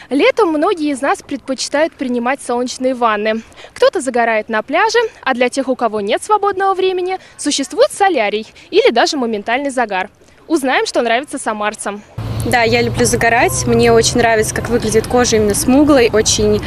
Летом многие из нас предпочитают принимать солнечные ванны. Кто-то загорает на пляже, а для тех, у кого нет свободного времени, существует солярий или даже моментальный загар. Узнаем, что нравится самарцам. Да, я люблю загорать. Мне очень нравится, как выглядит кожа именно смуглой. Очень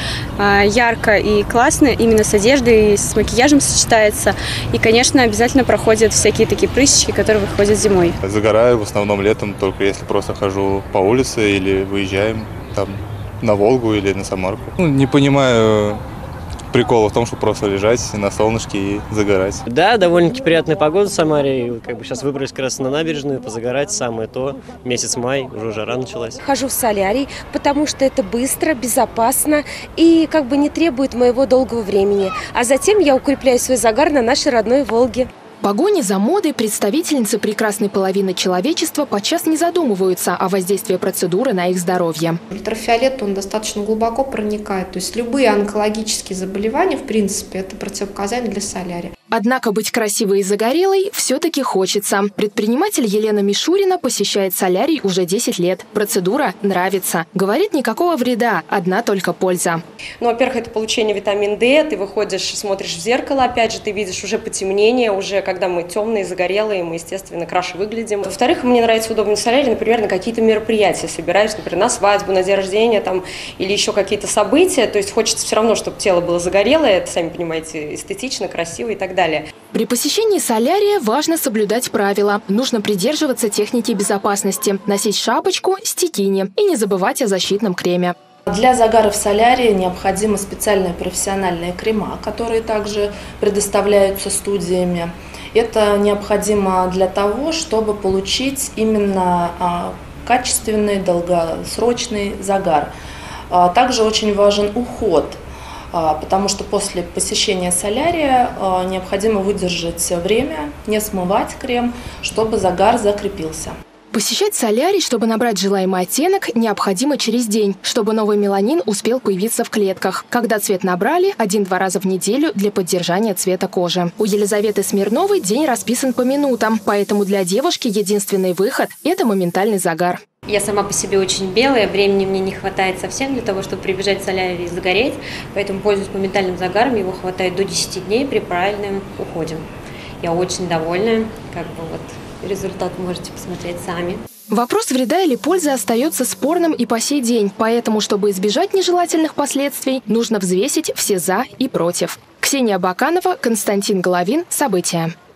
ярко и классно. Именно с одеждой и с макияжем сочетается. И, конечно, обязательно проходят всякие такие прыщики, которые выходят зимой. Загораю в основном летом, только если просто хожу по улице или выезжаем там на Волгу или на Самарку. Не понимаю прикола в том, чтобы просто лежать на солнышке и загорать. Да, довольно-таки приятная погода в Самаре. И сейчас выбрались как раз на набережную, позагорать, самое то. Месяц май, уже жара началась. Хожу в солярий, потому что это быстро, безопасно и не требует моего долгого времени. А затем я укрепляю свой загар на нашей родной Волге. В погоне за модой представительницы прекрасной половины человечества подчас не задумываются о воздействии процедуры на их здоровье. Ультрафиолет, он достаточно глубоко проникает. То есть любые онкологические заболевания, в принципе, это противопоказания для солярия. Однако быть красивой и загорелой все-таки хочется. Предприниматель Елена Мишурина посещает солярий уже 10 лет. Процедура нравится. Говорит, никакого вреда, одна только польза. Во-первых, это получение витамина D. Ты выходишь, смотришь в зеркало, опять же, ты видишь уже потемнение, уже когда мы темные, загорелые, мы, естественно, краше выглядим. Во-вторых, мне нравится удобный солярий, например, на какие-то мероприятия собираюсь, например, на свадьбу, на день рождения или еще какие-то события. То есть хочется все равно, чтобы тело было загорелое, это, сами понимаете, эстетично, красиво и так далее. При посещении солярия важно соблюдать правила. Нужно придерживаться техники безопасности, носить шапочку, стекини и не забывать о защитном креме. Для загара в солярии необходимы специальные профессиональные крема, которые также предоставляются студиями. Это необходимо для того, чтобы получить именно качественный, долгосрочный загар. Также очень важен уход, потому что после посещения солярия необходимо выдержать время, не смывать крем, чтобы загар закрепился. Посещать солярий, чтобы набрать желаемый оттенок, необходимо через день, чтобы новый меланин успел появиться в клетках. Когда цвет набрали, 1-2 раза в неделю для поддержания цвета кожи. У Елизаветы Смирновой день расписан по минутам, поэтому для девушки единственный выход – это моментальный загар. Я сама по себе очень белая, времени мне не хватает совсем для того, чтобы прибежать в солярий и загореть, поэтому пользуюсь моментальным загаром, его хватает до 10 дней при правильном уходе. Я очень довольна, результат можете посмотреть сами. Вопрос вреда или пользы остается спорным и по сей день, поэтому, чтобы избежать нежелательных последствий, нужно взвесить все «за» и «против». Ксения Баканова, Константин Головин. События.